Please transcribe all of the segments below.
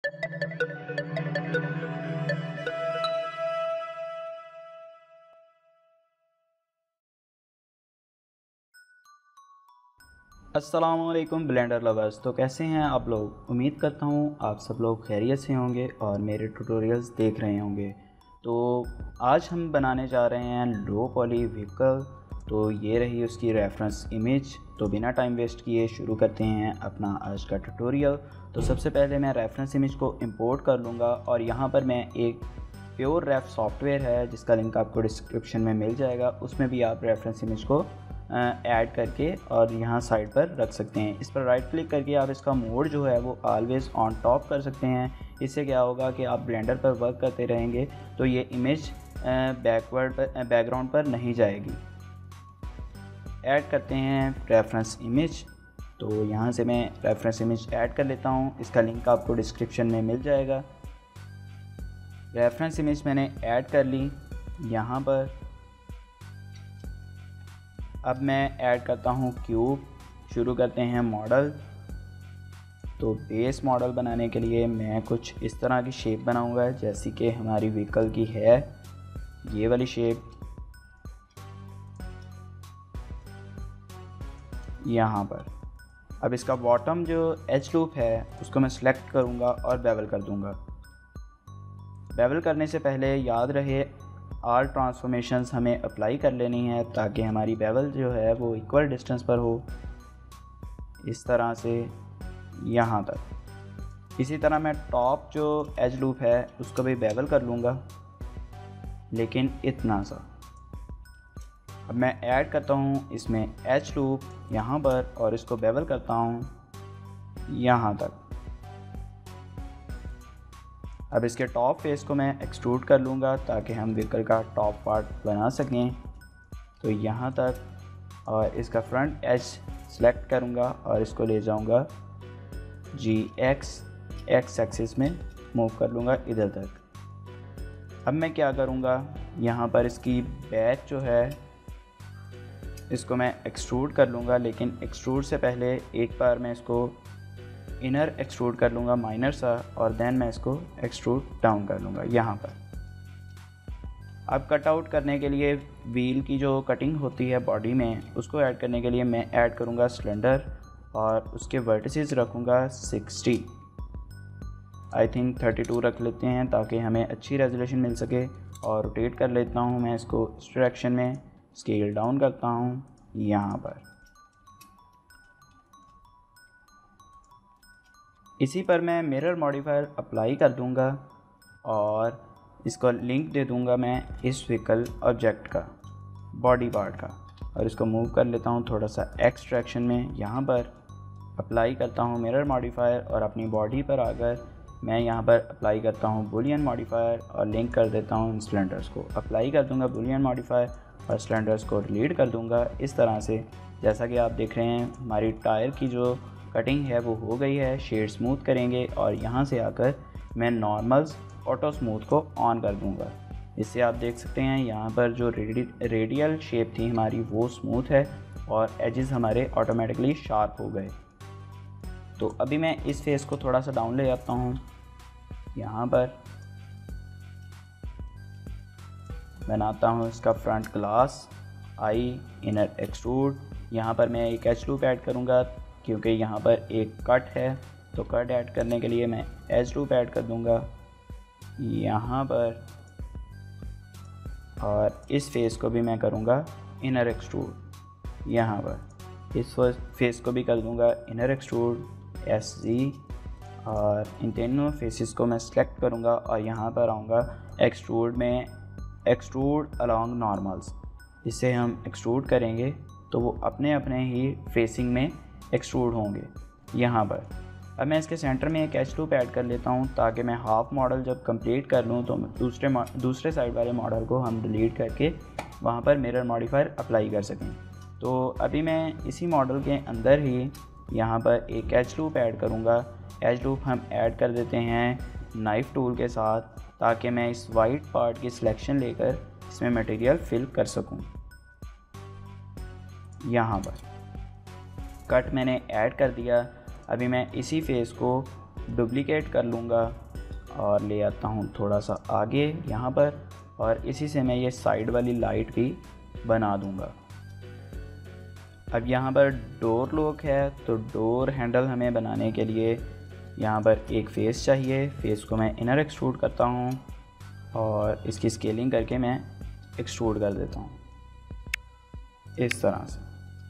अस्सलामुअलैकुम blender lovers. तो कैसे हैं आप लोग? उम्मीद करता हूँ आप सब लोग खैरियत से होंगे और मेरे ट्यूटोरियल्स देख रहे होंगे। तो आज हम बनाने जा रहे हैं लो पॉली व्हीकल। तो ये रही उसकी रेफरेंस इमेज। तो बिना टाइम वेस्ट किए शुरू करते हैं अपना आज का ट्यूटोरियल। तो सबसे पहले मैं रेफरेंस इमेज को इंपोर्ट कर लूँगा और यहाँ पर मैं एक प्योर रेफ सॉफ्टवेयर है जिसका लिंक आपको डिस्क्रिप्शन में मिल जाएगा, उसमें भी आप रेफरेंस इमेज को ऐड करके और यहाँ साइड पर रख सकते हैं। इस पर राइट क्लिक करके आप इसका मोड जो है वो ऑलवेज़ ऑन टॉप कर सकते हैं। इससे क्या होगा कि आप ब्लेंडर पर वर्क करते रहेंगे तो ये इमेज बैकग्राउंड पर नहीं जाएगी। ऐड करते हैं रेफरेंस इमेज। तो यहाँ से मैं रेफरेंस इमेज ऐड कर लेता हूँ, इसका लिंक आपको डिस्क्रिप्शन में मिल जाएगा। रेफरेंस इमेज मैंने ऐड कर ली यहाँ पर। अब मैं ऐड करता हूँ क्यूब। शुरू करते हैं मॉडल। तो बेस मॉडल बनाने के लिए मैं कुछ इस तरह की शेप बनाऊंगा जैसी कि हमारी व्हीकल की है, ये वाली शेप यहाँ पर। अब इसका बॉटम जो एज लूप है उसको मैं सिलेक्ट करूँगा और बेवल कर दूँगा। बेवल करने से पहले याद रहे ऑल ट्रांसफॉर्मेशंस हमें अप्लाई कर लेनी है ताकि हमारी बेवल जो है वो इक्वल डिस्टेंस पर हो, इस तरह से यहाँ तक। इसी तरह मैं टॉप जो एज लूप है उसको भी बेवल कर लूँगा, लेकिन इतना सा। अब मैं ऐड करता हूँ इसमें एज लूप यहाँ पर और इसको बेवल करता हूँ यहाँ तक। अब इसके टॉप फेस को मैं एक्सट्रूड कर लूँगा ताकि हम व्हीकल का टॉप पार्ट बना सकें। तो यहाँ तक, और इसका फ्रंट एज सेलेक्ट करूँगा और इसको ले जाऊँगा एक्स एक्सिस में मूव कर लूँगा इधर तक। अब मैं क्या करूँगा, यहाँ पर इसकी बैक जो है इसको मैं एक्सट्रूड कर लूँगा, लेकिन एक्सट्रूड से पहले एक बार मैं इसको इनर एक्सट्रूड कर लूँगा माइनर सा, और देन मैं इसको एक्सट्रूड डाउन कर लूँगा यहाँ पर। अब कट आउट करने के लिए व्हील की जो कटिंग होती है बॉडी में, उसको ऐड करने के लिए मैं ऐड करूँगा सिलेंडर और उसके वर्टिसेस रखूँगा 60, आई थिंक 32 रख लेते हैं ताकि हमें अच्छी रेजोल्यूशन मिल सके। और रोटेट कर लेता हूँ मैं इसको इस डायरेक्शन में, स्केल डाउन करता हूँ यहाँ पर। इसी पर मैं मिरर मॉडिफायर अप्लाई कर दूंगा और इसको लिंक दे दूंगा मैं इस व्हीकल ऑब्जेक्ट का, बॉडी पार्ट का, और इसको मूव कर लेता हूँ थोड़ा सा एक्स डायरेक्शन में। यहाँ पर अप्लाई करता हूँ मिरर मॉडिफायर और अपनी बॉडी पर आकर मैं यहाँ पर अप्लाई करता हूँ बुलियन मॉडिफायर और लिंक कर देता हूँ इन सिलेंडर्स को। अप्लाई कर दूँगा बुलियन मॉडिफायर और सिलेंडर्स को डिलीट कर दूँगा इस तरह से। जैसा कि आप देख रहे हैं हमारी टायर की जो कटिंग है वो हो गई है। शेड स्मूथ करेंगे और यहाँ से आकर मैं नॉर्मल्स ऑटो स्मूथ को ऑन कर दूँगा। इससे आप देख सकते हैं यहाँ पर जो रेडियल शेप थी हमारी वो स्मूथ है और एजेस हमारे ऑटोमेटिकली शार्प हो गए। तो अभी मैं इस फेस को थोड़ा सा डाउन ले जाता हूँ। यहाँ पर बनाता हूँ इसका front glass, I, inner extrude. यहाँ पर मैं एक एज लूप ऐड करूँगा क्योंकि यहाँ पर एक कट है, तो कट ऐड करने के लिए मैं एज लूप ऐड कर दूँगा यहाँ पर। और इस फेस को भी मैं करूँगा इनर एक्सट्रूड यहाँ पर। इस फेस को भी कर दूँगा इनर एक्सट्रूड SG, और इन तीनों फेसेस को मैं सेलेक्ट करूँगा और यहाँ पर आऊँगा एक्सट्रूड में, एक्सट्रूड अलॉन्ग नॉर्मल्स। इसे हम एक्सट्रूड करेंगे तो वो अपने अपने ही फेसिंग में एक्सट्रूड होंगे यहाँ पर। अब मैं इसके सेंटर में एक एच लूप ऐड कर लेता हूँ ताकि मैं हाफ मॉडल जब कंप्लीट कर लूँ तो दूसरे साइड वाले मॉडल को हम डिलीट करके वहाँ पर मिरर मॉडिफायर अप्लाई कर सकें। तो अभी मैं इसी मॉडल के अंदर ही यहाँ पर एक एच लूप ऐड करूँगा। एच लूप हम ऐड कर देते हैं नाइफ़ टूल के साथ ताकि मैं इस वाइट पार्ट की सिलेक्शन लेकर इसमें मटेरियल फिल कर सकूँ। यहाँ पर कट मैंने ऐड कर दिया। अभी मैं इसी फेस को डुप्लीकेट कर लूँगा और ले आता हूँ थोड़ा सा आगे यहाँ पर, और इसी से मैं ये साइड वाली लाइट भी बना दूँगा। अब यहाँ पर डोर लॉक है, तो डोर हैंडल हमें बनाने के लिए यहाँ पर एक फेस चाहिए। फेस को मैं इनर एक्सट्रूड करता हूँ और इसकी स्केलिंग करके मैं एक्सट्रूड कर देता हूँ इस तरह से।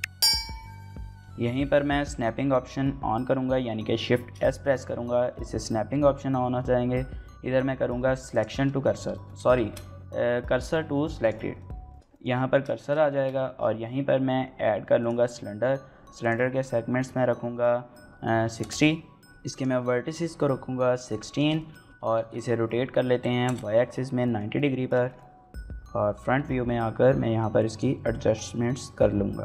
यहीं पर मैं स्नैपिंग ऑप्शन ऑन करूँगा, यानी कि शिफ्ट एस प्रेस करूँगा, इससे स्नैपिंग ऑप्शन ऑन हो जाएंगे। इधर मैं करूँगा selection to cursor, cursor to selected, यहाँ पर कर्सर आ जाएगा और यहीं पर मैं ऐड कर लूँगा सिलेंडर के सेगमेंट्स में रखूँगा 60, इसके मैं वर्टिसेस को रखूँगा 16 और इसे रोटेट कर लेते हैं वाई एक्सिस में 90 डिग्री पर, और फ्रंट व्यू में आकर मैं यहाँ पर इसकी एडजस्टमेंट्स कर लूँगा।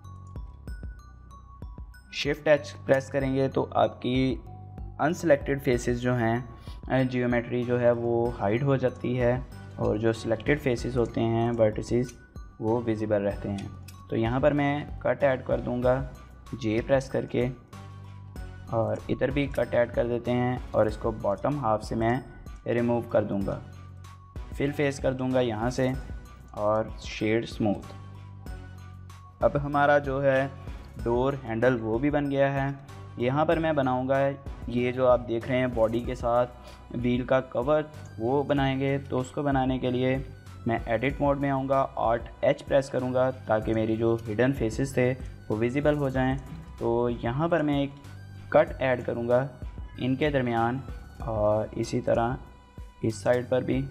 शिफ्ट एच प्रेस करेंगे तो आपकी अनसिलेक्टेड फेसेस जो हैं, जियोमेट्री जो है वो हाइड हो जाती है और जो सिलेक्टेड फेसेस होते हैं वर्टिसेस वो विजिबल रहते हैं। तो यहाँ पर मैं कट ऐड कर दूँगा जे प्रेस करके, और इधर भी कट ऐड कर देते हैं और इसको बॉटम हाफ से मैं रिमूव कर दूँगा। फिल फेस कर दूँगा यहाँ से और शेड स्मूथ। अब हमारा जो है डोर हैंडल वो भी बन गया है। यहाँ पर मैं बनाऊँगा ये जो आप देख रहे हैं बॉडी के साथ व्हील का कवर, वो बनाएंगे। तो उसको बनाने के लिए मैं एडिट मोड में आऊँगा, Alt H प्रेस करूँगा ताकि मेरी जो हिडन फेसेस थे वो विजिबल हो जाएं। तो यहाँ पर मैं एक कट ऐड करूँगा इनके दरमियान, और इसी तरह इस साइड पर भी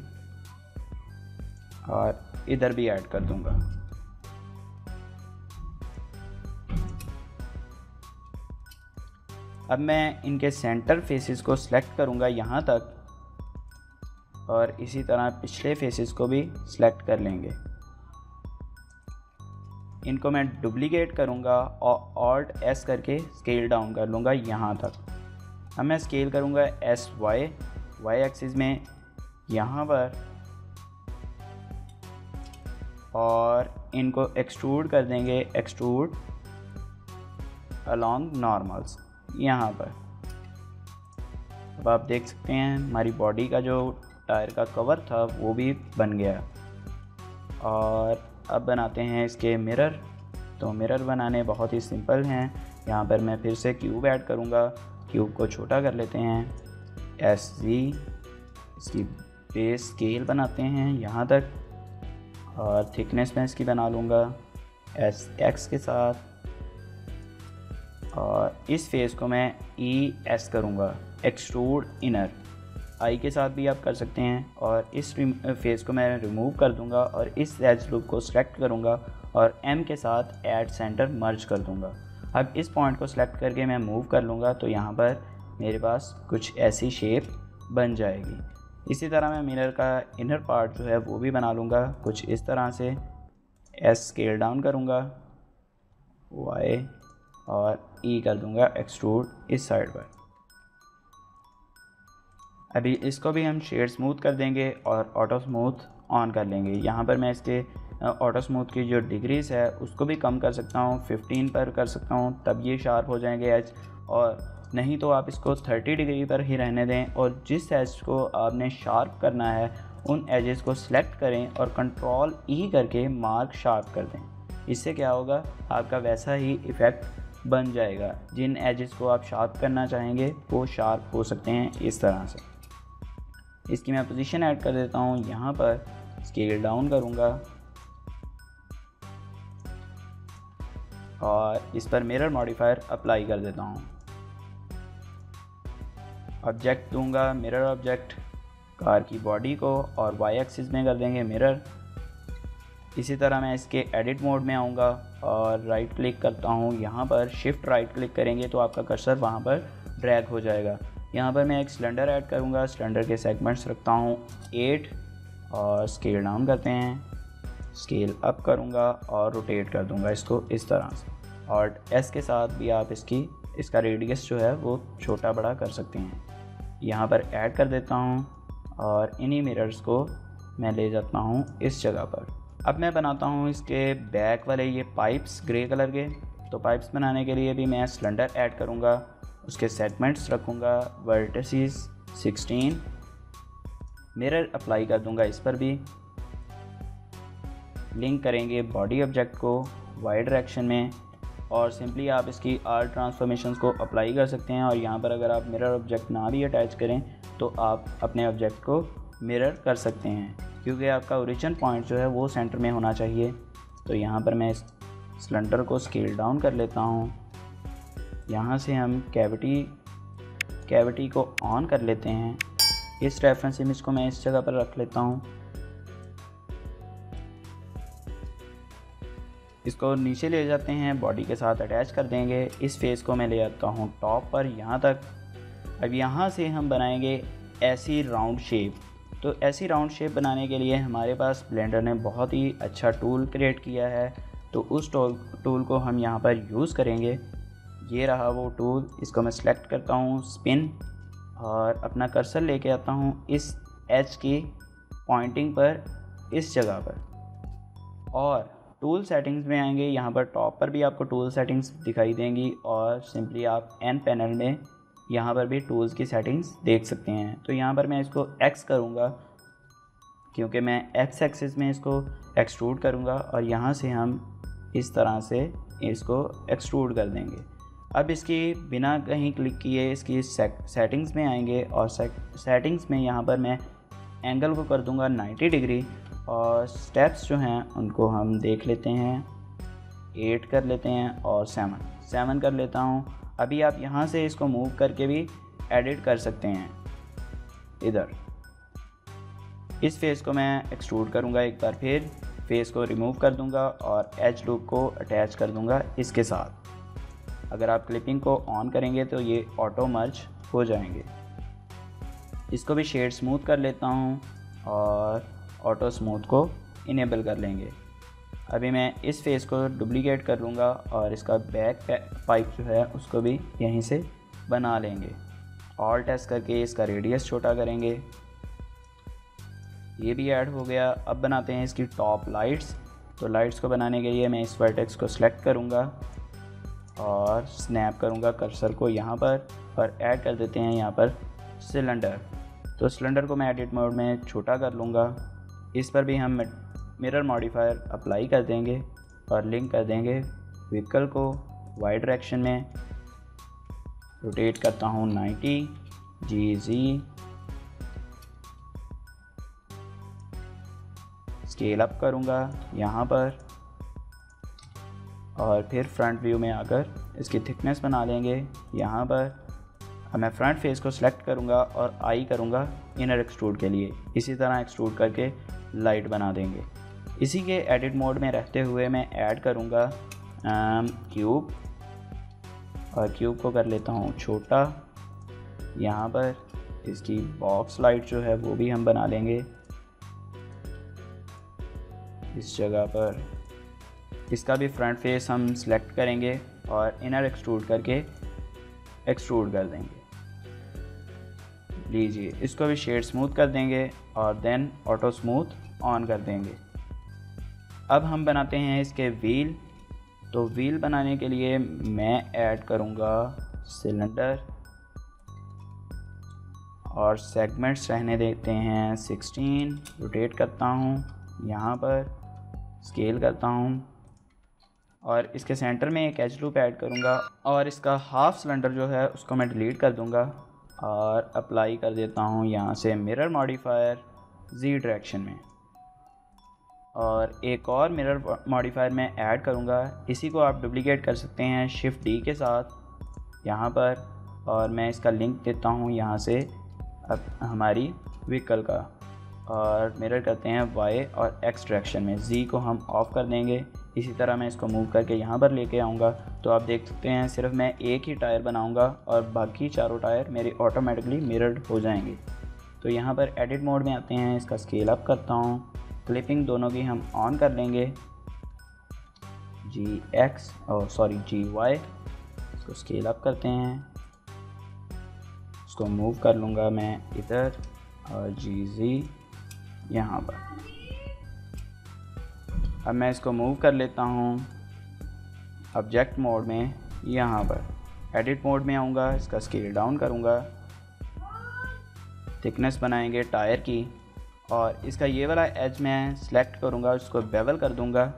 और इधर भी ऐड कर दूँगा। अब मैं इनके सेंटर फेसेस को सिलेक्ट करूँगा यहाँ तक, और इसी तरह पिछले फेसेस को भी सिलेक्ट कर लेंगे। इनको मैं डुप्लीकेट करूँगा और Alt S करके स्केल डाउन कर लूँगा यहाँ तक। अब मैं स्केल करूँगा वाई एक्सिस में यहाँ पर, और इनको एक्सट्रूड कर देंगे, एक्सट्रूड अलॉन्ग नॉर्मल्स यहाँ पर। अब आप देख सकते हैं हमारी बॉडी का जो टायर का कवर था वो भी बन गया। और अब बनाते हैं इसके मिरर। तो मिरर बनाने बहुत ही सिंपल हैं। यहाँ पर मैं फिर से क्यूब ऐड करूँगा, क्यूब को छोटा कर लेते हैं SG, इसकी बेस स्केल बनाते हैं यहाँ तक, और थिकनेस में इसकी बना लूँगा SX के साथ, और इस फेस को मैं ES करूँगा, एक्सट्रूड इनर। आई के साथ भी आप कर सकते हैं। और इस फेस को मैं रिमूव कर दूंगा और इस एज लूप को सिलेक्ट करूंगा और M के साथ ऐड सेंटर मर्ज कर दूंगा। अब इस पॉइंट को सिलेक्ट करके मैं मूव कर लूँगा तो यहाँ पर मेरे पास कुछ ऐसी शेप बन जाएगी। इसी तरह मैं मिरर का इनर पार्ट जो है वो भी बना लूँगा कुछ इस तरह से। S स्केल डाउन करूँगा, Y और E कर दूँगा एक्सट्रूड इस साइड पर। अभी इसको भी हम शेड स्मूथ कर देंगे और ऑटो स्मूथ ऑन कर लेंगे। यहाँ पर मैं इसके ऑटो स्मूथ की जो डिग्रीज़ है उसको भी कम कर सकता हूँ, 15 पर कर सकता हूँ, तब ये शार्प हो जाएंगे एज। और नहीं तो आप इसको 30 डिग्री पर ही रहने दें और जिस एज को आपने शार्प करना है उन एजेस को सिलेक्ट करें और कंट्रोल E करके मार्क शार्प कर दें। इससे क्या होगा, आपका वैसा ही इफ़ेक्ट बन जाएगा। जिन एजेस को आप शार्प करना चाहेंगे वो शार्प हो सकते हैं इस तरह से। इसकी मैं पोजीशन ऐड कर देता हूँ, यहाँ पर स्केल डाउन करूँगा और इस पर मिरर मॉडिफायर अप्लाई कर देता हूँ। ऑब्जेक्ट दूंगा मिरर ऑब्जेक्ट, कार की बॉडी को, और वाई एक्सिस में कर देंगे मिरर। इसी तरह मैं इसके एडिट मोड में आऊँगा और राइट क्लिक करता हूँ। यहाँ पर शिफ्ट राइट क्लिक करेंगे तो आपका कर्सर वहाँ पर ड्रैग हो जाएगा। यहाँ पर मैं एक सिलेंडर ऐड करूँगा, सिलेंडर के सेगमेंट्स रखता हूँ 8 और स्केल डाउन करते हैं, स्केल अप करूँगा और रोटेट कर दूँगा इसको इस तरह से। और S के साथ भी आप इसका रेडियस जो है वो छोटा बड़ा कर सकते हैं। यहाँ पर ऐड कर देता हूँ और इन्हीं मिरर्स को मैं ले जाता हूँ इस जगह पर। अब मैं बनाता हूँ इसके बैक वाले ये पाइप्स ग्रे कलर के। तो पाइप्स बनाने के लिए भी मैं सिलेंडर ऐड करूँगा, उसके सेगमेंट्स रखूँगा वर्टिसेस 16, मिरर अप्लाई कर दूँगा इस पर भी। लिंक करेंगे बॉडी ऑब्जेक्ट को वाई डायरेक्शन में और सिंपली आप इसकी आर ट्रांसफॉर्मेशंस को अप्लाई कर सकते हैं। और यहाँ पर अगर आप मिरर ऑब्जेक्ट ना भी अटैच करें तो आप अपने ऑब्जेक्ट को मिरर कर सकते हैं, क्योंकि आपका ओरिजिन पॉइंट जो है वो सेंटर में होना चाहिए। तो यहाँ पर मैं इस सिलेंडर को स्केल डाउन कर लेता हूँ। यहाँ से हम कैविटी को ऑन कर लेते हैं। इस रेफरेंस इमेज को मैं इस जगह पर रख लेता हूँ। इसको नीचे ले जाते हैं, बॉडी के साथ अटैच कर देंगे। इस फेस को मैं ले जाता हूँ टॉप पर यहाँ तक। अब यहाँ से हम बनाएंगे ऐसी राउंड शेप। तो ऐसी राउंड शेप बनाने के लिए हमारे पास ब्लेंडर ने बहुत ही अच्छा टूल क्रिएट किया है, तो उस टूल को हम यहाँ पर यूज़ करेंगे। ये रहा वो टूल। इसको मैं सिलेक्ट करता हूँ स्पिन और अपना कर्सर लेके आता हूँ इस एच की पॉइंटिंग पर, इस जगह पर। और टूल सेटिंग्स में आएंगे। यहाँ पर टॉप पर भी आपको टूल सेटिंग्स दिखाई देंगी और सिंपली आप एन पैनल में यहाँ पर भी टूल्स की सेटिंग्स देख सकते हैं। तो यहाँ पर मैं इसको एक्स करूँगा, क्योंकि मैं एक्स एक्सिस में इसको एक्सट्रूड करूँगा और यहाँ से हम इस तरह से इसको एक्सट्रूड कर देंगे। अब इसकी बिना कहीं क्लिक किए इसकी सेटिंग्स में आएंगे और सेटिंग्स में यहाँ पर मैं एंगल को कर दूँगा 90 डिग्री और स्टेप्स जो हैं उनको हम देख लेते हैं। 8 कर लेते हैं और 7 कर लेता हूँ। अभी आप यहाँ से इसको मूव करके भी एडिट कर सकते हैं। इधर इस फेस को मैं एक्सट्रूड करूँगा एक बार, फिर फेस को रिमूव कर दूँगा और एज लूप को अटैच कर दूँगा इसके साथ। अगर आप क्लिपिंग को ऑन करेंगे तो ये ऑटो मर्ज हो जाएंगे। इसको भी शेड स्मूथ कर लेता हूँ और ऑटो स्मूथ को इनेबल कर लेंगे। अभी मैं इस फेस को डुप्लीकेट कर लूँगा और इसका बैक पाइप जो है उसको भी यहीं से बना लेंगे। ऑल टेस्ट करके इसका रेडियस छोटा करेंगे। ये भी ऐड हो गया। अब बनाते हैं इसकी टॉप लाइट्स। तो लाइट्स को बनाने के लिए मैं इस वर्टेक्स को सिलेक्ट करूँगा और स्नैप करूँगा कर्सर को यहाँ पर और ऐड कर देते हैं यहाँ पर सिलेंडर। तो सिलेंडर को मैं एडिट मोड में छोटा कर लूँगा। इस पर भी हम मिरर मॉडिफायर अप्लाई कर देंगे और लिंक कर देंगे व्हीकल को वाई डायरेक्शन में। रोटेट करता हूँ 90 GZ, स्केल अप करूँगा यहाँ पर और फिर फ्रंट व्यू में आकर इसकी थिकनेस बना लेंगे यहाँ पर। अब मैं फ्रंट फेस को सिलेक्ट करूँगा और आई करूँगा इनर एक्सट्रूड के लिए। इसी तरह एक्सट्रूड करके लाइट बना देंगे। इसी के एडिट मोड में रहते हुए मैं ऐड करूँगा क्यूब और क्यूब को कर लेता हूँ छोटा। यहाँ पर इसकी बॉक्स लाइट जो है वो भी हम बना लेंगे इस जगह पर। इसका भी फ्रंट फेस हम सिलेक्ट करेंगे और इनर एक्सट्रूड करके एक्सट्रूड कर देंगे। लीजिए, इसको भी शेड स्मूथ कर देंगे और देन ऑटो स्मूथ ऑन कर देंगे। अब हम बनाते हैं इसके व्हील। तो व्हील बनाने के लिए मैं ऐड करूँगा सिलेंडर और सेगमेंट्स रहने देते हैं 16। रोटेट करता हूँ यहाँ पर, स्केल करता हूँ और इसके सेंटर में एक एज लूप ऐड करूँगा और इसका हाफ सिलेंडर जो है उसको मैं डिलीट कर दूँगा और अप्लाई कर देता हूँ यहाँ से मिरर मॉडिफायर Z डायरेक्शन में। और एक और मिरर मॉडिफायर मैं ऐड करूँगा। इसी को आप डुप्लीकेट कर सकते हैं शिफ्ट D के साथ यहाँ पर और मैं इसका लिंक देता हूँ यहाँ से अब हमारी व्हीकल का और मिरर करते हैं Y और X डायरेक्शन में। Z को हम ऑफ़ कर देंगे। इसी तरह मैं इसको मूव करके यहाँ पर लेके आऊँगा तो आप देख सकते हैं सिर्फ मैं एक ही टायर बनाऊँगा और बाकी चारों टायर मेरे ऑटोमेटिकली मिरर्ड हो जाएंगे। तो यहाँ पर एडिट मोड में आते हैं, इसका स्केल अप करता हूँ। क्लिपिंग दोनों की हम ऑन कर लेंगे GY। इसको स्केल अप करते हैं, इसको मूव कर लूँगा मैं इधर और GZ यहाँ पर। अब मैं इसको मूव कर लेता हूँ ऑब्जेक्ट मोड में यहाँ पर। एडिट मोड में आऊँगा, इसका स्केल डाउन करूँगा, थिकनेस बनाएंगे टायर की, और इसका ये वाला एज मैं सिलेक्ट करूँगा, उसको बेवल कर दूँगा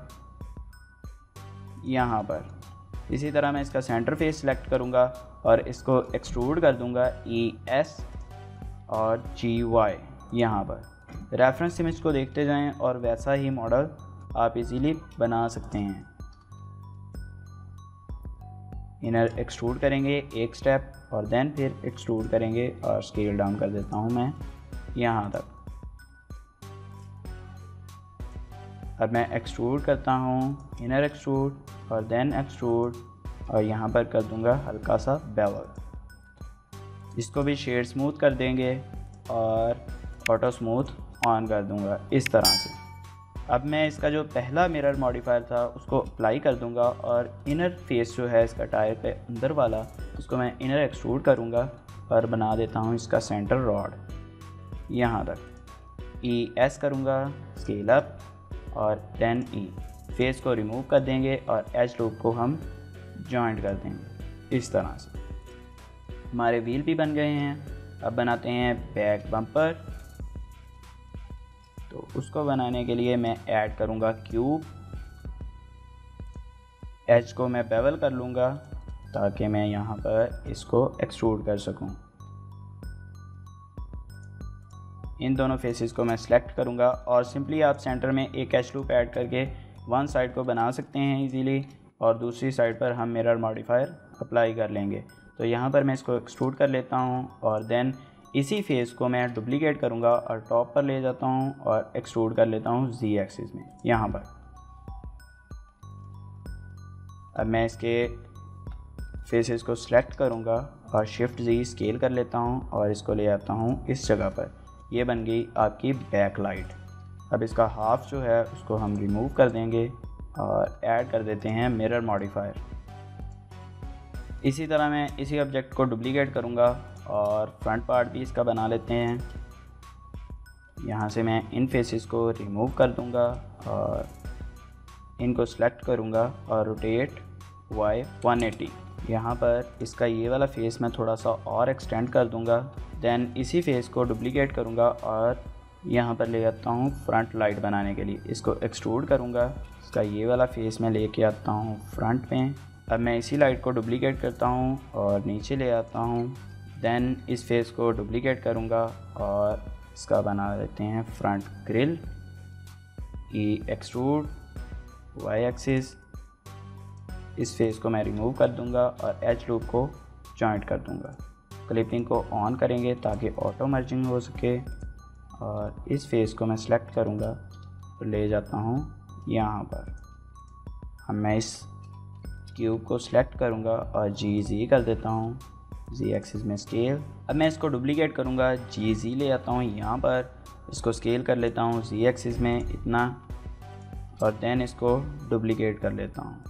यहाँ पर। इसी तरह मैं इसका सेंटर फेस सिलेक्ट करूँगा और इसको एक्सट्रूड कर दूँगा ES और GY यहाँ पर। रेफरेंस इमेज को देखते जाएं और वैसा ही मॉडल आप इजीली बना सकते हैं। इनर एक्सट्रूड करेंगे एक स्टेप और देन फिर एक्सट्रूड करेंगे और स्केल डाउन कर देता हूँ मैं यहाँ तक। अब मैं एक्सट्रूड करता हूँ, इनर एक्सट्रूड और देन एक्सट्रूड, और यहाँ पर कर दूँगा हल्का सा बेवल। इसको भी शेड स्मूथ कर देंगे और ऑटो स्मूथ ऑन कर दूँगा इस तरह से। अब मैं इसका जो पहला मिरर मॉडिफायर था उसको अप्लाई कर दूँगा और इनर फेस जो है इसका टायर पे अंदर वाला, उसको मैं इनर एक्सट्रूड करूँगा और बना देता हूँ इसका सेंटर रॉड यहाँ तक। ES करूँगा, स्केल अप और देन E। फेस को रिमूव कर देंगे और एज लूप को हम जॉइंट कर देंगे इस तरह से। हमारे व्हील भी बन गए हैं। अब बनाते हैं बैक बम्पर। तो उसको बनाने के लिए मैं ऐड करूँगा क्यूब, एज को मैं बेवल कर लूँगा ताकि मैं यहाँ पर इसको एक्सट्रूड कर सकूँ। इन दोनों फेसेस को मैं सिलेक्ट करूँगा और सिंपली आप सेंटर में एक एज लूप ऐड करके वन साइड को बना सकते हैं इजीली, और दूसरी साइड पर हम मिरर मॉडिफायर अप्लाई कर लेंगे। तो यहाँ पर मैं इसको एक्सट्रूड कर लेता हूँ और देन इसी फेस को मैं डुप्लीकेट करूँगा और टॉप पर ले जाता हूँ और एक्सट्रूड कर लेता हूँ Z एक्सिस में यहाँ पर। अब मैं इसके फेसेस को सिलेक्ट करूँगा और शिफ्ट Z स्केल कर लेता हूँ और इसको ले आता हूँ इस जगह पर। ये बन गई आपकी बैक लाइट। अब इसका हाफ जो है उसको हम रिमूव कर देंगे और ऐड कर देते हैं मिरर मॉडिफायर। इसी तरह मैं इसी ऑब्जेक्ट को डुप्लीकेट करूँगा और फ्रंट पार्ट भी इसका बना लेते हैं। यहाँ से मैं इन फेसेस को रिमूव कर दूँगा और इनको सेलेक्ट करूँगा और रोटेट Y 180। यहाँ पर इसका ये वाला फेस मैं थोड़ा सा और एक्सटेंड कर दूँगा। देन इसी फेस को डुप्लीकेट करूँगा और यहाँ पर ले आता हूँ फ्रंट लाइट बनाने के लिए। इसको एक्सट्रूड करूँगा, इसका ये वाला फेस मैं लेके आता हूँ फ्रंट में। अब मैं इसी लाइट को डुप्लीकेट करता हूँ और नीचे ले आता हूँ। देन इस फेस को डुप्लीकेट करूँगा और इसका बना देते हैं front grille. E extrude Y axis. इस फेस को मैं रिमूव कर दूँगा और एज लूप को जॉइंट कर दूँगा। क्लिपिंग को ऑन करेंगे ताकि ऑटो मर्जिंग हो सके, और इस फेस को मैं सिलेक्ट करूँगा तो ले जाता हूँ यहाँ पर। अब मैं इस क्यूब को सिलेक्ट करूँगा और GZ कर देता हूँ Z एक्सिस में स्केल। अब मैं इसको डुप्लीकेट करूँगा, GZ ले आता हूँ यहाँ पर, इसको स्केल कर लेता हूँ Z एक्सिस में इतना, और देन इसको डुप्लीकेट कर लेता हूँ।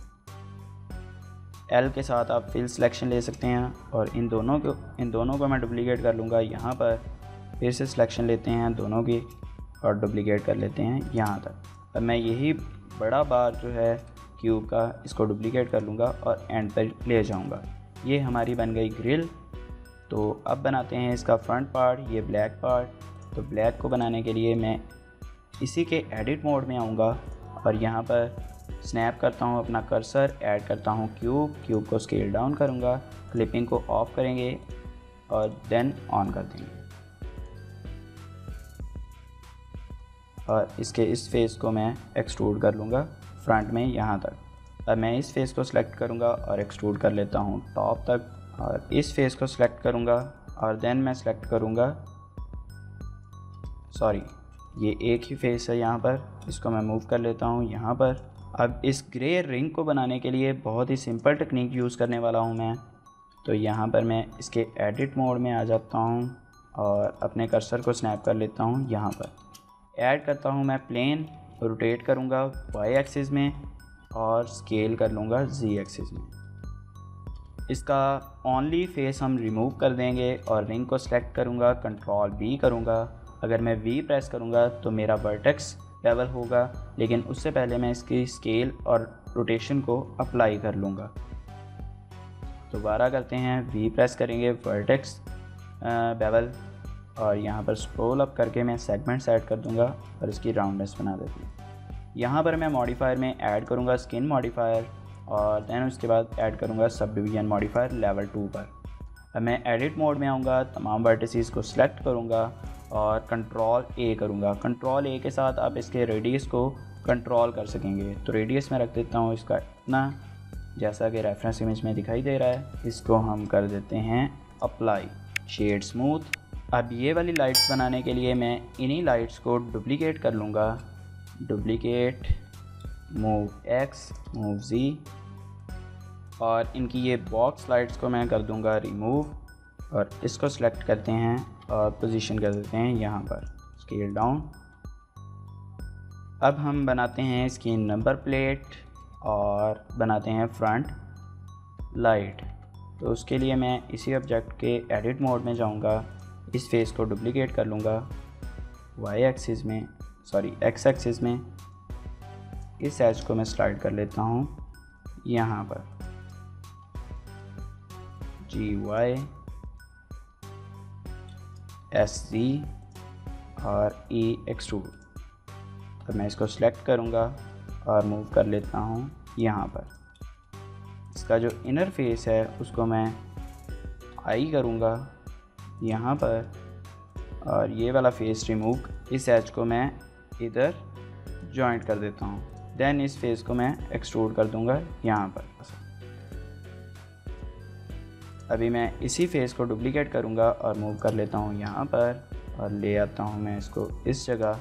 L के साथ आप फिल सिलेक्शन ले सकते हैं और इन दोनों को मैं डुप्लीकेट कर लूँगा यहाँ पर। फिर से सिलेक्शन लेते हैं दोनों की और डुप्लीकेट कर लेते हैं यहाँ तक। अब मैं यही बड़ा बार जो है क्यूब का, इसको डुप्लीकेट कर लूँगा और एंड पर ले जाऊँगा। ये हमारी बन गई ग्रिल। तो अब बनाते हैं इसका फ्रंट पार्ट, ये ब्लैक पार्ट। तो ब्लैक को बनाने के लिए मैं इसी के एडिट मोड में आऊँगा और यहाँ पर स्नैप करता हूँ अपना कर्सर, ऐड करता हूँ क्यूब को स्केल डाउन करूँगा, क्लिपिंग को ऑफ करेंगे और देन ऑन कर देंगे। और इसके इस फेस को मैं एक्सट्रूड कर लूँगा फ्रंट में यहाँ तक। अब मैं इस फेस को सिलेक्ट करूँगा और एक्सट्रूड कर लेता हूँ टॉप तक, और इस फेस को सिलेक्ट करूँगा और देन मैं सिलेक्ट करूँगा, सॉरी ये एक ही फेस है यहाँ पर, इसको मैं मूव कर लेता हूँ यहाँ पर। अब इस ग्रे रिंग को बनाने के लिए बहुत ही सिंपल टेक्निक यूज़ करने वाला हूँ मैं। तो यहाँ पर मैं इसके एडिट मोड में आ जाता हूँ और अपने कर्सर को स्नैप कर लेता हूँ यहाँ पर। ऐड करता हूँ मैं प्लेन, रोटेट करूँगा Y एक्सिस में और स्केल कर लूँगा Z एक्सिस में। इसका ओनली फेस हम रिमूव कर देंगे और रिंग को सिलेक्ट करूँगा, कंट्रोल V करूँगा। अगर मैं V प्रेस करूँगा तो मेरा वर्टेक्स लेवल होगा, लेकिन उससे पहले मैं इसकी स्केल और रोटेशन को अप्लाई कर लूँगा। दोबारा करते हैं, वी प्रेस करेंगे, वर्टेक्स बेवल, और यहाँ पर स्क्रॉल अप करके मैं सेगमेंट्स ऐड कर दूँगा और इसकी राउंडनेस बना देती हूँ। यहाँ पर मैं मॉडिफायर में ऐड करूँगा स्किन मॉडिफायर, और दैन उसके बाद ऐड करूँगा सब डिवीजन मॉडिफायर लेवल 2 पर। अब मैं एडिट मोड में आऊँगा, तमाम वर्टिसेस को सिलेक्ट करूँगा और कंट्रोल ए करूँगा। कंट्रोल ए के साथ आप इसके रेडियस को कंट्रोल कर सकेंगे। तो रेडियस में रख देता हूँ इसका इतना, जैसा कि रेफरेंस इमेज में दिखाई दे रहा है। इसको हम कर देते हैं अप्लाई, शेड स्मूथ। अब ये वाली लाइट्स बनाने के लिए मैं इन्हीं लाइट्स को डुप्लीकेट कर लूँगा, duplicate, move X, move G, और इनकी ये बॉक्स लाइट्स को मैं कर दूँगा रिमूव, और इसको सिलेक्ट करते हैं और पोजीशन कर देते हैं यहाँ पर, स्केल डाउन। अब हम बनाते हैं इसकी नंबर प्लेट और बनाते हैं फ्रंट लाइट। तो उसके लिए मैं इसी ऑब्जेक्ट के एडिट मोड में जाऊँगा, इस फेस को डुप्लीकेट कर लूँगा वाई एक्सिस में, सॉरी एक्स एक्सिस में। इस एज को मैं स्लाइड कर लेता हूँ यहाँ पर, जी वाई एस सी और ई एक्सट्रूड। तो मैं इसको सिलेक्ट करूँगा और मूव कर लेता हूँ यहाँ पर। इसका जो इनर फेस है उसको मैं आई करूँगा यहाँ पर, और ये वाला फेस रिमूव, इस एज को मैं इधर जॉइंट कर देता हूँ। देन इस फेस को मैं एक्सट्रूड कर दूँगा यहाँ पर। अभी मैं इसी फेस को डुप्लीकेट करूँगा और मूव कर लेता हूँ यहाँ पर, और ले आता हूँ मैं इसको इस जगह,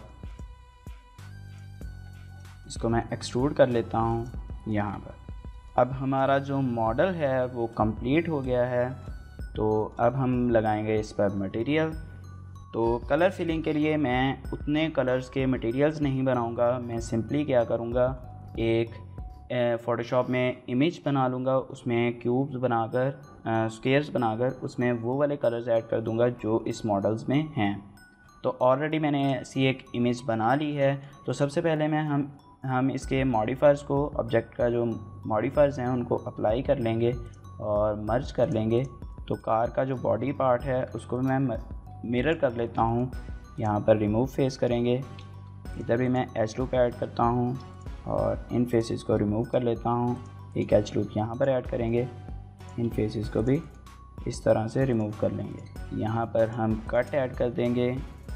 इसको मैं एक्सट्रूड कर लेता हूँ यहाँ पर। अब हमारा जो मॉडल है वो कंप्लीट हो गया है। तो अब हम लगाएंगे इस पर मटेरियल। तो कलर फिलिंग के लिए मैं उतने कलर्स के मटेरियल्स नहीं बनाऊंगा। मैं सिंपली क्या करूंगा, एक फ़ोटोशॉप में इमेज बना लूँगा, उसमें क्यूब्स बनाकर, स्क्वेयर्स बनाकर उसमें वो वाले कलर्स ऐड कर दूंगा जो इस मॉडल्स में हैं। तो ऑलरेडी मैंने ऐसी एक इमेज बना ली है। तो सबसे पहले मैं हम इसके मॉडिफायर्स को, ऑब्जेक्ट का जो मॉडिफायर्स हैं उनको अप्लाई कर लेंगे और मर्ज कर लेंगे। तो कार का जो बॉडी पार्ट है उसको मैं मिरर कर लेता हूँ, यहाँ पर रिमूव फेस करेंगे। इधर भी मैं एच लूप ऐड करता हूँ और इन फेसेस को रिमूव कर लेता हूँ। एक एच लूप यहाँ पर ऐड करेंगे, इन फेसेस को भी इस तरह से रिमूव कर लेंगे। यहाँ पर हम कट ऐड कर देंगे,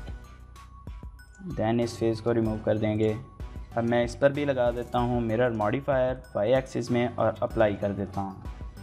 देन इस फेस को रिमूव कर देंगे। अब मैं इस पर भी लगा देता हूँ मिरर मॉडिफायर वाई एक्सिस में और अप्लाई कर देता हूँ।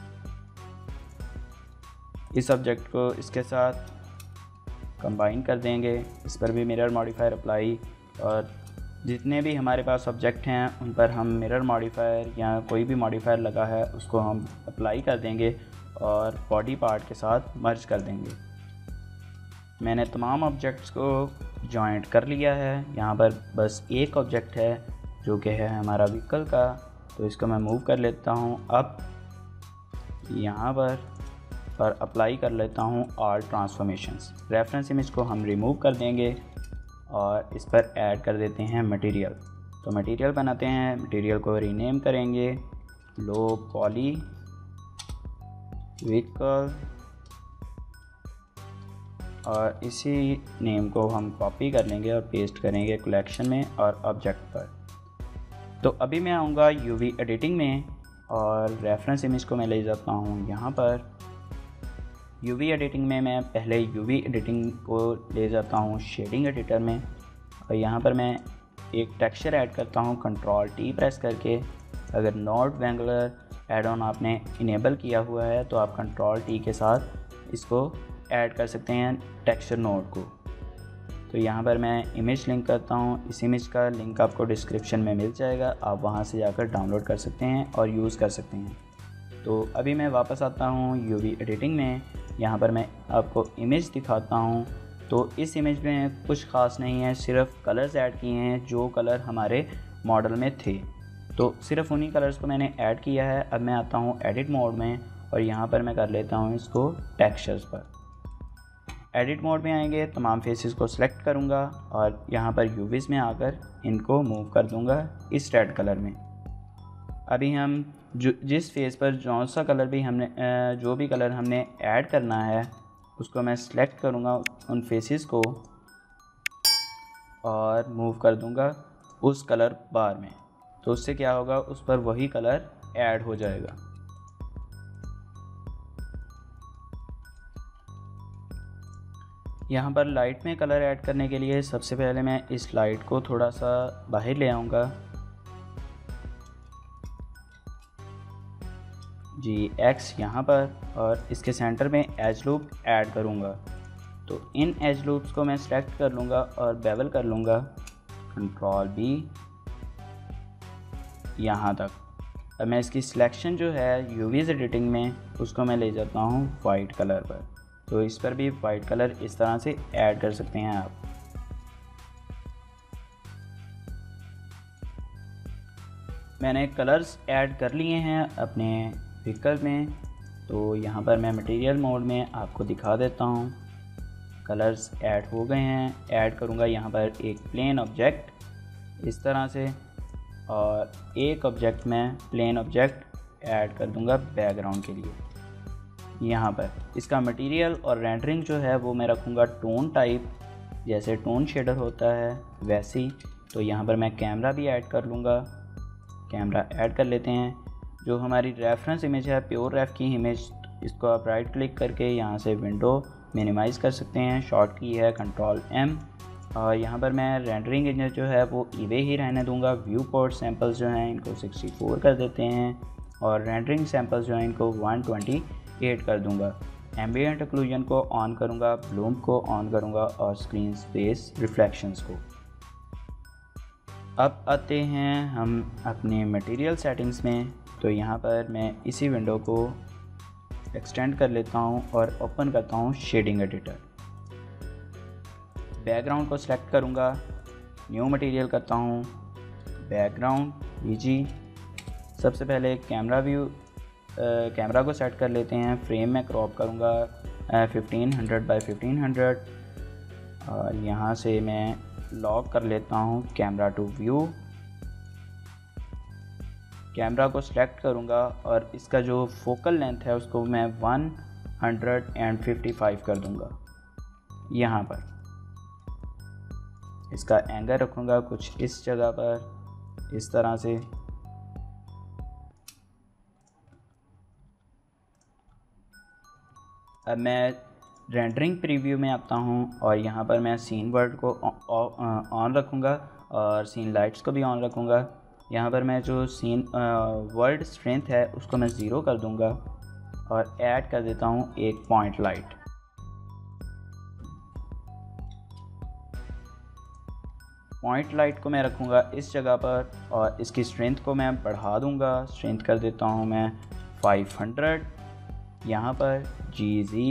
इस ऑब्जेक्ट को इसके साथ कंबाइन कर देंगे, इस पर भी मिरर मॉडिफायर अप्लाई, और जितने भी हमारे पास ऑब्जेक्ट हैं उन पर हम मिरर मॉडिफायर या कोई भी मॉडिफायर लगा है उसको हम अप्लाई कर देंगे और बॉडी पार्ट के साथ मर्ज कर देंगे। मैंने तमाम ऑब्जेक्ट्स को जॉइंट कर लिया है। यहाँ पर बस एक ऑब्जेक्ट है जो कि है हमारा व्हीकल का, तो इसको मैं मूव कर लेता हूँ अब यहाँ पर और अप्लाई कर लेता हूँ ऑल ट्रांसफॉर्मेशंस। रेफरेंस इमेज को हम रिमूव कर देंगे और इस पर ऐड कर देते हैं मटेरियल। तो मटेरियल बनाते हैं, मटेरियल को रीनेम करेंगे लो पॉली व्हीकल, और इसी नेम को हम कॉपी कर लेंगे और पेस्ट करेंगे कलेक्शन में और ऑब्जेक्ट पर। तो अभी मैं आऊँगा यूवी एडिटिंग में और रेफरेंस इमेज को मैं ले जाता हूँ यहाँ पर। यूवी एडिटिंग में मैं पहले यूवी एडिटिंग को ले जाता हूँ शेडिंग एडिटर में, और यहाँ पर मैं एक टेक्सचर ऐड करता हूँ कंट्रोल टी प्रेस करके। अगर नोड एंगुलर एड ऑन आपने इनेबल किया हुआ है तो आप कंट्रोल टी के साथ इसको ऐड कर सकते हैं टेक्सचर नोड को। तो यहाँ पर मैं इमेज लिंक करता हूँ, इस इमेज का लिंक आपको डिस्क्रिप्शन में मिल जाएगा, आप वहाँ से जाकर डाउनलोड कर सकते हैं और यूज़ कर सकते हैं। तो अभी मैं वापस आता हूँ यूवी एडिटिंग में, यहाँ पर मैं आपको इमेज दिखाता हूँ। तो इस इमेज में कुछ ख़ास नहीं है, सिर्फ कलर्स ऐड किए हैं जो कलर हमारे मॉडल में थे। तो सिर्फ उन्हीं कलर्स को मैंने ऐड किया है। अब मैं आता हूँ एडिट मोड में और यहाँ पर मैं कर लेता हूँ इसको टेक्सचर्स पर। एडिट मोड में आएंगे, तमाम फेसेस को सिलेक्ट करूँगा और यहाँ पर यूवीज़ में आकर इनको मूव कर दूँगा इस रेड कलर में। अभी हम जिस फेस पर जो सा कलर भी हमने जो भी कलर हमने ऐड करना है उसको मैं सिलेक्ट करूँगा उन फेसेस को और मूव कर दूँगा उस कलर बार में। तो उससे क्या होगा, उस पर वही कलर ऐड हो जाएगा। यहाँ पर लाइट में कलर ऐड करने के लिए सबसे पहले मैं इस लाइट को थोड़ा सा बाहर ले आऊँगा जी, X यहाँ पर, और इसके सेंटर में एज लूप ऐड करूँगा। तो इन एज लूप्स को मैं सिलेक्ट कर लूँगा और बेवल कर लूँगा, Ctrl B यहाँ तक। अब मैं इसकी सिलेक्शन जो है यूवीज एडिटिंग में उसको मैं ले जाता हूँ वाइट कलर पर। तो इस पर भी वाइट कलर इस तरह से ऐड कर सकते हैं आप। मैंने कलर्स ऐड कर लिए हैं अपने व्हीकल में। तो यहाँ पर मैं मटेरियल मोड में आपको दिखा देता हूँ। कलर्स ऐड हो गए हैं। ऐड करूँगा यहाँ पर एक प्लेन ऑब्जेक्ट इस तरह से, और एक ऑब्जेक्ट में प्लेन ऑब्जेक्ट ऐड कर दूँगा बैकग्राउंड के लिए। यहाँ पर इसका मटेरियल और रेंडरिंग जो है वो मैं रखूँगा टोन टाइप, जैसे टोन शेडर होता है वैसे ही। तो यहाँ पर मैं कैमरा भी ऐड कर लूँगा। कैमरा ऐड कर लेते हैं। जो हमारी रेफरेंस इमेज है प्योर रेफ की इमेज, इसको आप राइट क्लिक करके यहाँ से विंडो मिनिमाइज़ कर सकते हैं। शॉर्ट की है Ctrl M। और यहाँ पर मैं रेंडरिंग इंजन जो है वो ईवे ही रहने दूँगा। व्यू पोर्ट सैम्पल्स जो हैं इनको 64 कर देते हैं, और रेंडरिंग सैम्पल्स जो हैं इनको 128 कर दूँगा। एम्बिएंट ऑक्लूजन को ऑन करूँगा, ब्लूम को ऑन करूँगा, और स्क्रीन स्पेस रिफ्लेक्शंस को। अब आते हैं हम अपने मटेरियल सेटिंग्स में। तो यहाँ पर मैं इसी विंडो को एक्सटेंड कर लेता हूँ और ओपन करता हूँ शेडिंग एडिटर। बैकग्राउंड को सिलेक्ट करूँगा, न्यू मटेरियल करता हूँ, बैकग्राउंड VG। सबसे पहले कैमरा को सेट कर लेते हैं। फ्रेम में क्रॉप करूँगा 1500 बाय 1500, और यहाँ से मैं लॉक कर लेता हूँ कैमरा टू व्यू। कैमरा को सिलेक्ट करूँगा और इसका जो फोकल लेंथ है उसको मैं 155 कर दूँगा। यहाँ पर इसका एंगल रखूँगा कुछ इस जगह पर, इस तरह से। अब मैं रेंडरिंग प्रीव्यू में आता हूँ और यहाँ पर मैं सीन वर्ल्ड को ऑन रखूँगा और सीन लाइट्स को भी ऑन रखूँगा। यहाँ पर मैं जो सीन वर्ल्ड स्ट्रेंथ है उसको मैं 0 कर दूँगा और ऐड कर देता हूँ एक पॉइंट लाइट। पॉइंट लाइट को मैं रखूँगा इस जगह पर और इसकी स्ट्रेंथ को मैं बढ़ा दूँगा। स्ट्रेंथ कर देता हूँ मैं 500। यहाँ पर GZ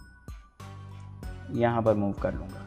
यहाँ पर मूव कर लूँगा।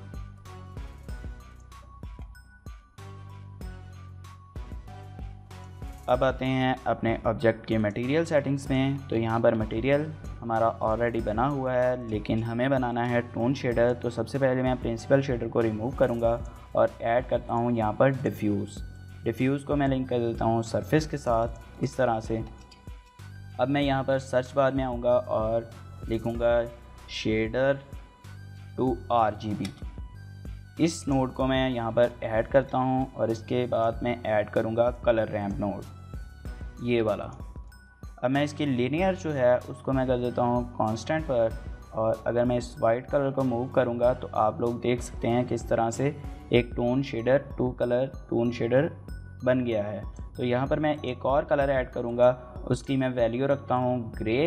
अब आते हैं अपने ऑब्जेक्ट के मटेरियल सेटिंग्स में। तो यहाँ पर मटेरियल हमारा ऑलरेडी बना हुआ है, लेकिन हमें बनाना है टोन शेडर। तो सबसे पहले मैं प्रिंसिपल शेडर को रिमूव करूँगा और ऐड करता हूँ यहाँ पर डिफ्यूज़ को मैं लिंक कर देता हूँ सरफेस के साथ इस तरह से। अब मैं यहाँ पर सर्च बार में आऊँगा और लिखूँगा शेडर टू RGB। इस नोड को मैं यहाँ पर ऐड करता हूँ और इसके बाद मैं ऐड करूँगा कलर रैम्प नोड, ये वाला। अब मैं इसकी लीनियर जो है उसको मैं कर देता हूँ कांस्टेंट पर, और अगर मैं इस वाइट कलर को मूव करूँगा तो आप लोग देख सकते हैं किस तरह से एक टोन शेडर टोन शेडर बन गया है। तो यहाँ पर मैं एक और कलर ऐड करूँगा, उसकी मैं वैल्यू रखता हूँ ग्रे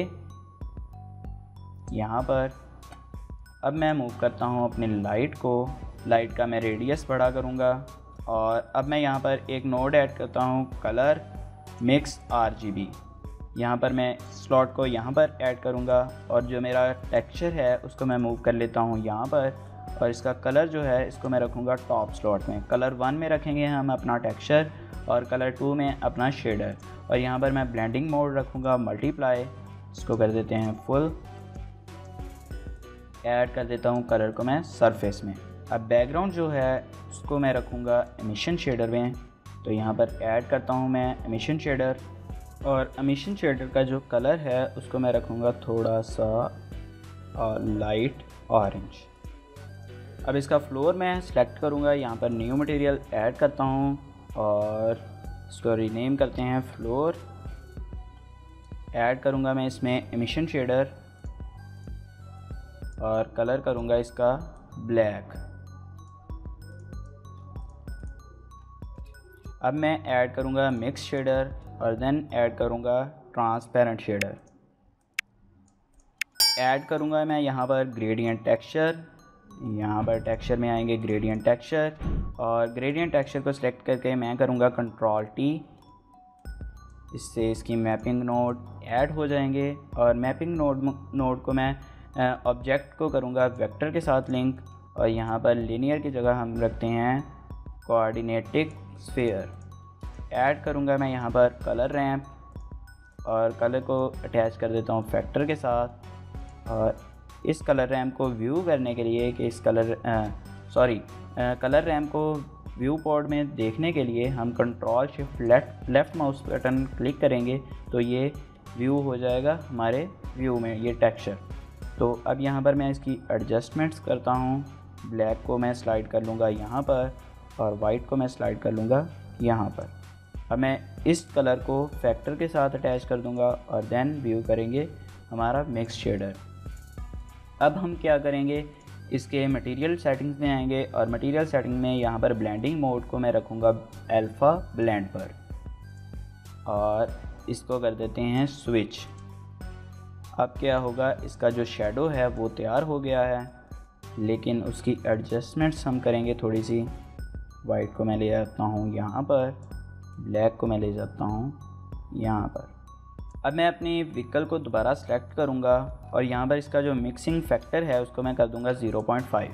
यहाँ पर। अब मैं मूव करता हूँ अपनी लाइट का मैं रेडियस बड़ा करूँगा, और अब मैं यहाँ पर एक नोड ऐड करता हूँ कलर मिक्स RGB। यहाँ पर मैं स्लॉट को यहाँ पर ऐड करूँगा और जो मेरा टेक्सचर है उसको मैं मूव कर लेता हूँ यहाँ पर, और इसका कलर जो है इसको मैं रखूँगा टॉप स्लॉट में। कलर 1 में रखेंगे हम अपना टेक्सचर और कलर 2 में अपना शेडर। और यहाँ पर मैं ब्लेंडिंग मोड रखूँगा मल्टीप्लाई, इसको कर देते हैं फुल। ऐड कर देता हूँ कलर को मैं सरफेस में। अब बैकग्राउंड जो है उसको मैं रखूँगा एमिशन शेडर में। तो यहाँ पर ऐड करता हूँ मैं एमिशन शेडर और एमिशन शेडर का जो कलर है उसको मैं रखूँगा थोड़ा सा लाइट ऑरेंज। अब इसका फ्लोर मैं सिलेक्ट करूँगा, यहाँ पर न्यू मटेरियल ऐड करता हूँ और इसको रीनेम करते हैं फ्लोर। ऐड करूँगा मैं इसमें एमिशन शेडर और कलर करूँगा इसका ब्लैक। अब मैं ऐड करूँगा मिक्स शेडर और देन ऐड करूँगा ट्रांसपेरेंट शेडर। ऐड करूँगा मैं यहाँ पर ग्रेडियंट टेक्सचर। यहाँ पर टेक्सचर में आएंगे ग्रेडियंट टेक्सचर और ग्रेडियंट टेक्सचर को सिलेक्ट करके मैं करूँगा कंट्रोल टी। इससे इसकी मैपिंग नोड ऐड हो जाएंगे और मैपिंग नोड को मैं ऑब्जेक्ट को करूँगा वेक्टर के साथ लिंक और यहाँ पर लिनियर की जगह हम रखते हैं कोऑर्डिनेटिक स्फीयर। ऐड करूँगा मैं यहाँ पर कलर रैम्प और कलर को अटैच कर देता हूँ फैक्टर के साथ। और इस कलर रैम्प को व्यू करने के लिए कि इस कलर रैम्प को व्यू पोर्ट में देखने के लिए हम control shift left mouse button click करेंगे तो ये व्यू हो जाएगा हमारे व्यू में ये टेक्सचर। तो अब यहाँ पर मैं इसकी एडजस्टमेंट्स करता हूँ। ब्लैक को मैं स्लाइड कर लूँगा यहाँ पर और वाइट को मैं स्लाइड कर लूँगा यहाँ पर। अब मैं इस कलर को फैक्टर के साथ अटैच कर दूँगा और देन व्यू करेंगे हमारा मिक्स शेडर। अब हम क्या करेंगे, इसके मटेरियल सेटिंग्स में आएंगे और मटेरियल सेटिंग में यहाँ पर ब्लेंडिंग मोड को मैं रखूँगा अल्फ़ा ब्लेंड पर और इसको कर देते हैं स्विच। अब क्या होगा, इसका जो शेडो है वो तैयार हो गया है, लेकिन उसकी एडजस्टमेंट्स हम करेंगे थोड़ी सी। वाइट को मैं ले जाता हूँ यहाँ पर, ब्लैक को मैं ले जाता हूँ यहाँ पर। अब मैं अपनी व्हीकल को दोबारा सेलेक्ट करूँगा और यहाँ पर इसका जो मिक्सिंग फैक्टर है उसको मैं कर दूँगा 0.5।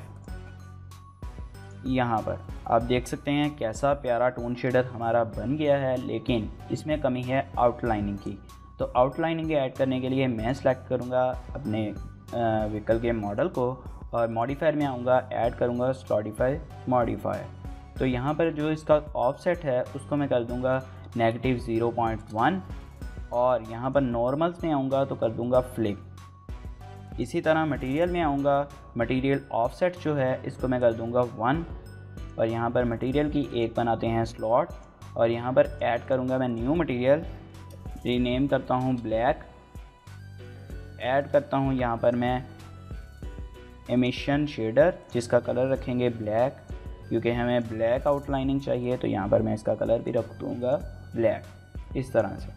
यहाँ पर आप देख सकते हैं कैसा प्यारा टोन शेडर हमारा बन गया है, लेकिन इसमें कमी है आउटलाइनिंग की। तो आउटलाइनिंग ऐड करने के लिए मैं सेलेक्ट करूँगा अपने व्हीकल के मॉडल को और मॉडिफायर में आऊँगा, ऐड करूँगा स्लॉटिफाई मॉडिफायर। तो यहाँ पर जो इसका ऑफसेट है उसको मैं कर दूँगा -0.1 और यहाँ पर नॉर्मल्स में आऊँगा तो कर दूँगा फ्लिप। इसी तरह मटेरियल में आऊँगा, मटेरियल ऑफसेट जो है इसको मैं कर दूँगा 1 और यहाँ पर मटेरियल की एक बनाते हैं स्लॉट और यहाँ पर ऐड करूँगा मैं न्यू मटेरियल, रीनेम करता हूँ ब्लैक। ऐड करता हूँ यहाँ पर मैं एमिशन शेडर जिसका कलर रखेंगे ब्लैक, क्योंकि हमें ब्लैक आउटलाइनिंग चाहिए तो यहाँ पर मैं इसका कलर भी रख दूँगा ब्लैक इस तरह से।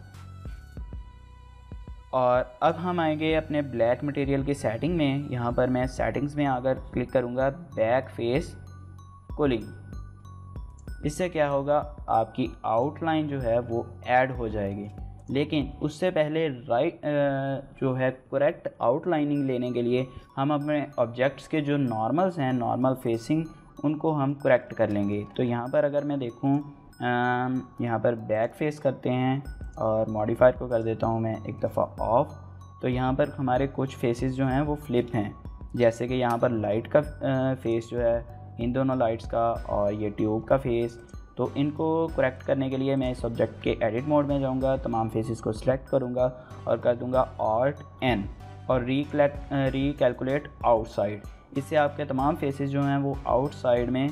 और अब हम आएंगे अपने ब्लैक मटेरियल की सेटिंग में। यहाँ पर मैं सेटिंग्स में आकर क्लिक करूँगा बैक फेस कूलिंग। इससे क्या होगा, आपकी आउटलाइन जो है वो ऐड हो जाएगी, लेकिन उससे पहले जो है करेक्ट आउटलाइनिंग लेने के लिए हम अपने ऑब्जेक्ट्स के जो नॉर्मल्स हैं, नॉर्मल फेसिंग, उनको हम करेक्ट कर लेंगे। तो यहाँ पर अगर मैं देखूँ, यहाँ पर बैक फेस करते हैं और मॉडिफायर को कर देता हूँ मैं एक दफ़ा ऑफ। तो यहाँ पर हमारे कुछ फेसेस जो हैं वो फ्लिप हैं, जैसे कि यहाँ पर लाइट का फेस जो है, इन दोनों लाइट्स का और ये ट्यूब का फेस। तो इनको करेक्ट करने के लिए मैं इस ऑब्जेक्ट के एडिट मोड में जाऊँगा, तमाम फेसेस को सिलेक्ट करूँगा और कर दूँगा Alt+N और रीकैलकुलेट आउटसाइड। इससे आपके तमाम फेसेस जो हैं वो आउटसाइड में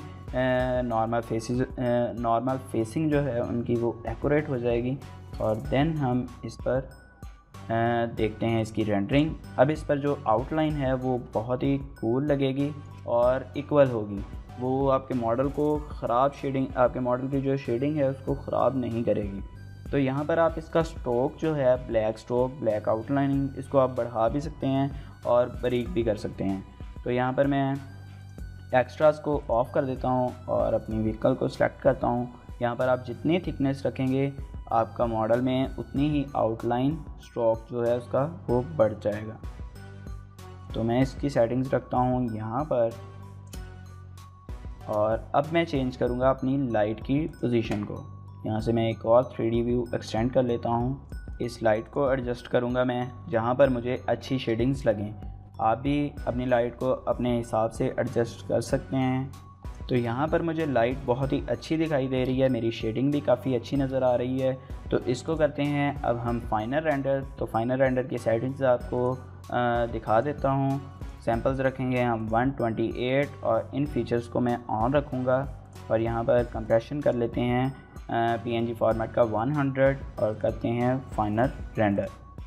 नॉर्मल फेसिंग जो है उनकी वो एक्यूरेट हो जाएगी। और देन हम इस पर देखते हैं इसकी रेंडरिंग। अब इस पर जो आउटलाइन है वो बहुत ही कूल लगेगी और इक्वल होगी, वो आपके मॉडल को ख़राब शेडिंग, आपके मॉडल की जो शेडिंग है उसको ख़राब नहीं करेगी। तो यहाँ पर आप इसका स्ट्रोक जो है ब्लैक स्ट्रोक, ब्लैक आउटलाइनिंग, इसको आप बढ़ा भी सकते हैं और बारीक भी कर सकते हैं। तो यहाँ पर मैं एक्स्ट्रास को ऑफ़ कर देता हूँ और अपनी व्हीकल को सिलेक्ट करता हूँ। यहाँ पर आप जितनी थिकनेस रखेंगे आपका मॉडल में उतनी ही आउटलाइन स्ट्रोक जो है उसका वो बढ़ जाएगा। तो मैं इसकी सेटिंग्स रखता हूँ यहाँ पर और अब मैं चेंज करूँगा अपनी लाइट की पोजीशन को। यहाँ से मैं एक और 3D व्यू एक्सटेंड कर लेता हूँ। इस लाइट को एडजस्ट करूँगा मैं जहाँ पर मुझे अच्छी शेडिंग्स लगें। आप भी अपनी लाइट को अपने हिसाब से एडजस्ट कर सकते हैं। तो यहाँ पर मुझे लाइट बहुत ही अच्छी दिखाई दे रही है, मेरी शेडिंग भी काफ़ी अच्छी नज़र आ रही है। तो इसको करते हैं अब हम फाइनल रेंडर। तो फाइनल रेंडर की सेटिंग्स आपको दिखा देता हूँ। सैम्पल्स रखेंगे हम 128 और इन फीचर्स को मैं ऑन रखूँगा और यहाँ पर कंप्रेशन कर लेते हैं PNG फॉर्मेट का 100 और करते हैं फाइनल रेंडर।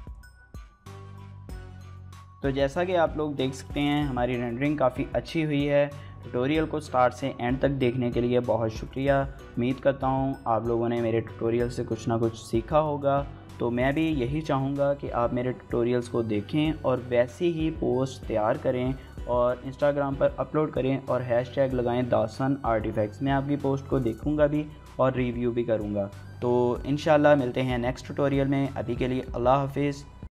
तो जैसा कि आप लोग देख सकते हैं हमारी रेंडरिंग काफ़ी अच्छी हुई है। ट्यूटोरियल को स्टार्ट से एंड तक देखने के लिए बहुत शुक्रिया। उम्मीद करता हूँ आप लोगों ने मेरे ट्यूटोरियल से कुछ ना कुछ सीखा होगा। तो मैं भी यही चाहूँगा कि आप मेरे ट्यूटोरियल्स को देखें और वैसे ही पोस्ट तैयार करें और इंस्टाग्राम पर अपलोड करें और हैशटैग लगाएं दासन आर्टिफैक्ट्स। मैं आपकी पोस्ट को देखूँगा भी और रिव्यू भी करूँगा। तो इंशाल्लाह मिलते हैं नेक्स्ट ट्यूटोरियल में। अभी के लिए अल्लाह हाफिज़।